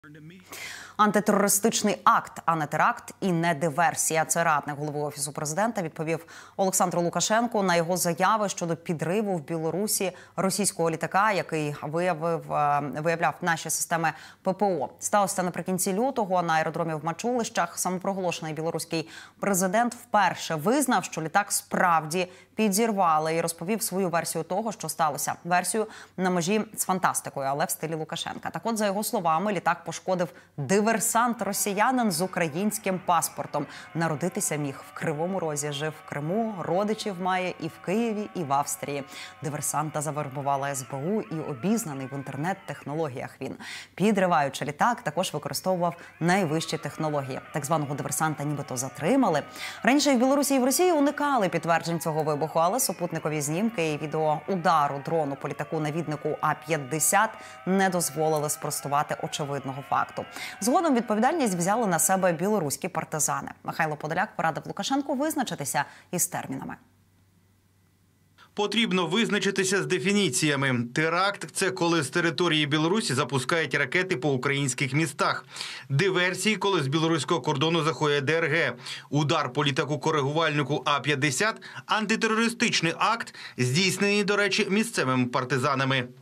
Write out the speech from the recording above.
Антитерористичний акт, а не теракт і не диверсія. Це радник голови Офісу президента відповів Олександру Лукашенку на його заяви щодо підриву в Білорусі російського літака, який виявляв наші системи ППО. Сталося наприкінці лютого на аеродромі в Мачулищах. Самопроголошений білоруський президент вперше визнав, що літак справді підірвали, і розповів свою версію того, що сталося. Версію на межі з фантастикою, але в стилі Лукашенка. Так от, за його словами, літак пошкодив диверсант-росіянин з українським паспортом. Народитися міг в Кривому Розі, жив в Криму, родичів має і в Києві, і в Австрії. Диверсанта завербувала СБУ і обізнаний в інтернет-технологіях він. Підриваючи літак, також використовував найвищі технології. Так званого диверсанта нібито затримали. Раніше і в Білорусі, і в Росії уникали підтверджень цього вибуху, але супутникові знімки і відео удару дрону по літаку-навіднику А-50 не дозволили спростувати очевидного факту. Згодом відповідальність взяли на себе білоруські партизани. Михайло Подоляк порадив Лукашенку визначитися із термінами. Потрібно визначитися з дефініціями. Теракт – це коли з території Білорусі запускають ракети по українських містах. Диверсії – коли з білоруського кордону заходить ДРГ. Удар по літаку-коригувальнику А-50 – антитерористичний акт, здійснений, до речі, місцевими партизанами.